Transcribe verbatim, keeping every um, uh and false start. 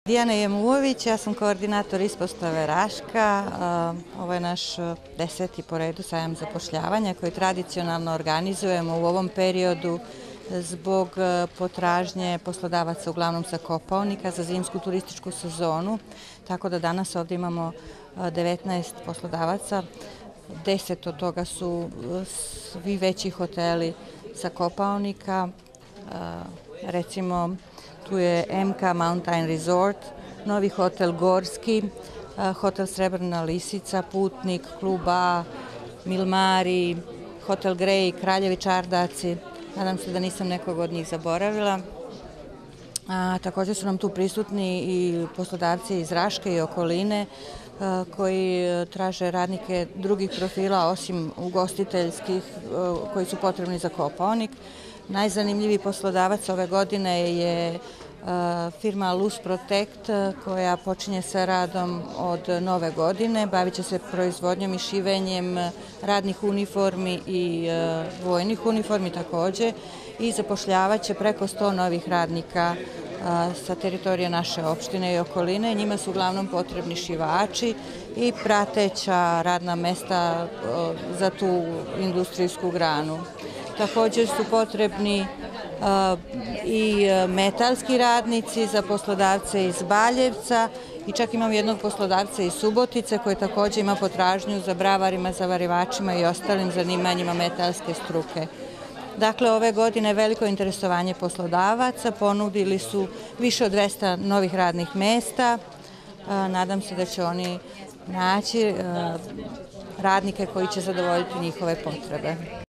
Dijana Jemulović, ja sam koordinator ispostave Raška. Ovo je naš deseti po redu sajam zapošljavanja koji tradicionalno organizujemo u ovom periodu zbog potražnje poslodavaca uglavnom sa Kopaonika za zimsku turističku sezonu. Tako da danas ovdje imamo devetnaest poslodavaca, deset od toga su svi veći hoteli sa Kopaonika, recimo tu je M K Mountain Resort, novi hotel Gorski, hotel Srebrna lisica, Putnik, Klub A, Milmari, hotel Grey, Kraljevi Čardaci. Nadam se da nisam nekog od njih zaboravila. Također su nam tu prisutni i poslodavci iz Raške i okoline koji traže radnike drugih profila osim ugostiteljskih koji su potrebni za Kopaonik. Najzanimljiviji poslodavac ove godine je firma Luz Protect koja počinje sa radom od nove godine. Bavit će se proizvodnjom i šivenjem radnih uniformi i vojnih uniformi također i zapošljavat će preko sto novih radnika sa teritorije naše opštine i okoline. Njima su uglavnom potrebni šivači i prateća radna mesta za tu industrijsku granu. Također su potrebni i metalski radnici za poslodavce iz Baljevca i čak imamo jednog poslodavca iz Subotice koji također ima potražnju za bravarima, zavarivačima i ostalim zanimanjima metalske struke. Dakle, ove godine veliko interesovanje poslodavaca, ponudili su više od dvesta novih radnih mesta. Nadam se da će oni naći radnike koji će zadovoljiti njihove potrebe.